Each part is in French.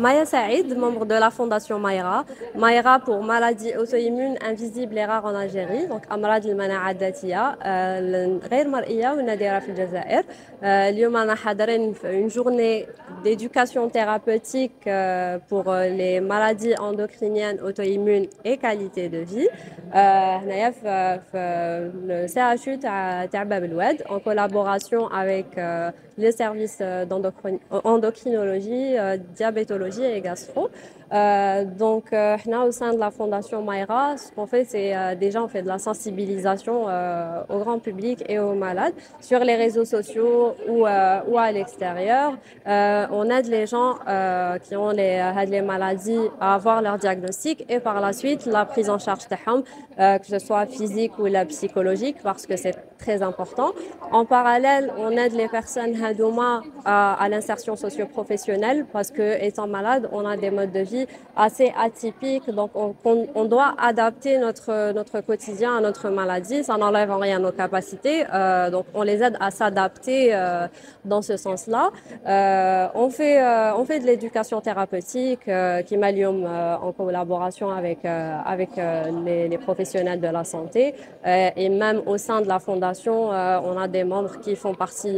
Maya Saïd, membre de la fondation Mayra. Mayra pour maladies auto-immunes invisibles et rares en Algérie, donc أمراض المناعة الذاتية غير مرئية ونادرة في الجزائر. اليوم أنا حاضرين une journée d'éducation thérapeutique pour les maladies endocriniennes auto-immunes et qualité de vie. هنايا في le CHU تاع باب الواد en collaboration avec les services d'endocrinologie, diabétologie et gastro. Au sein de la Fondation Mayra, ce qu'on fait, c'est déjà on fait de la sensibilisation au grand public et aux malades sur les réseaux sociaux ou à l'extérieur. On aide les gens qui ont les maladies à avoir leur diagnostic et par la suite la prise en charge تاعهم, que ce soit physique ou la psychologique, parce que c'est très important. En parallèle, on aide les personnes hadouma à l'insertion socio-professionnelle parce que étant malade, on a des modes de vie assez atypiques. Donc, on doit adapter notre quotidien à notre maladie. Ça n'enlève en rien nos capacités. Donc, on les aide à s'adapter dans ce sens-là. On fait de l'éducation thérapeutique qui m'allume en collaboration avec les professionnels de la santé. Et même au sein de la fondation, on a des membres qui font partie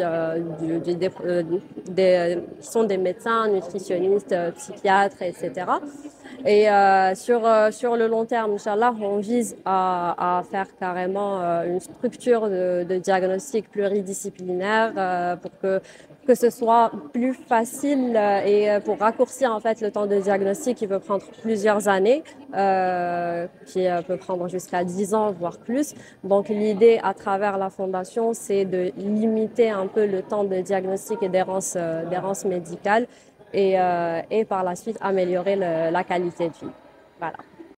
qui sont des médecins, nutritionnistes, psychiatres, etc. Et sur le long terme, Inch'Allah, on vise à faire carrément une structure de diagnostic pluridisciplinaire pour que ce soit plus facile et pour raccourcir en fait le temps de diagnostic qui peut prendre plusieurs années, qui peut prendre jusqu'à 10 ans, voire plus. Donc l'idée à travers la fondation, c'est de limiter un peu le temps de diagnostic et d'errance médicale et par la suite améliorer la qualité de vie. Voilà.